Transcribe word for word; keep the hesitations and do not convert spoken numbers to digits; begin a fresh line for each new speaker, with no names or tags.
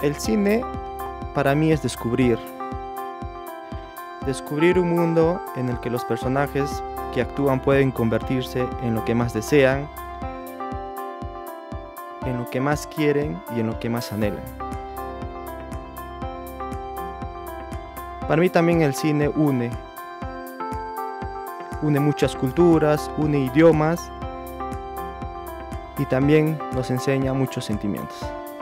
El cine para mí es descubrir. Descubrir un mundo en el que los personajes que actúan pueden convertirse en lo que más desean, en lo que más quieren y en lo que más anhelan. Para mí también el cine une. Une muchas culturas, une idiomas y también nos enseña muchos sentimientos.